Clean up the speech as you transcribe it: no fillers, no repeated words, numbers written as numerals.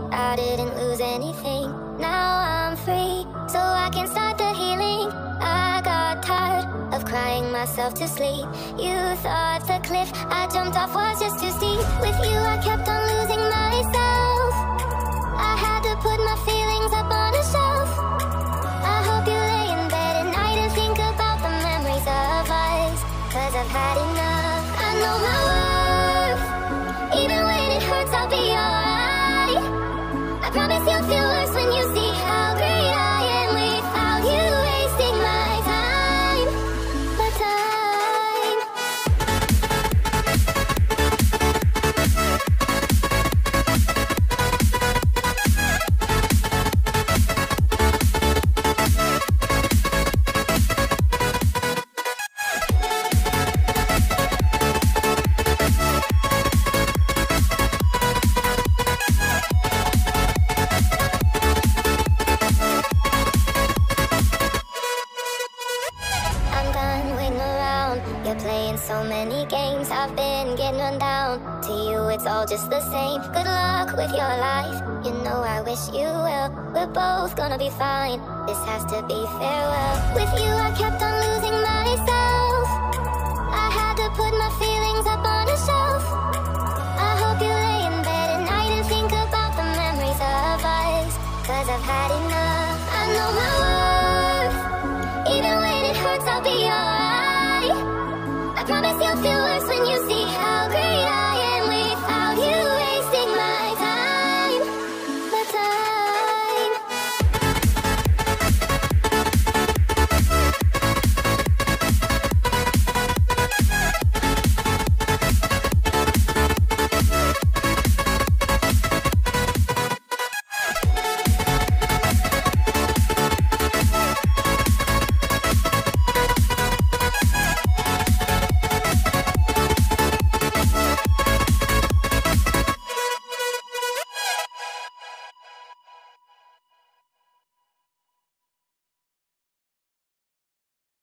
I didn't lose anything. Now I'm free, so I can start the healing. I got tired of crying myself to sleep. You thought the cliff I jumped off was just too steep. With you I kept on losing myself. I had to put my feelings up on a shelf. I hope you lay in bed at night and think about the memories of us, 'cause I've had enough. I know my worth. Even when it hurts, I'll be alright. I promise you'll feel worse when you see how great I am without you wasting my time. My time. You're playing so many games, I've been getting run down. To you it's all just the same. Good luck with your life, you know I wish you well. We're both gonna be fine, this has to be farewell. With you I kept on losing myself. I had to put my feelings up on a shelf.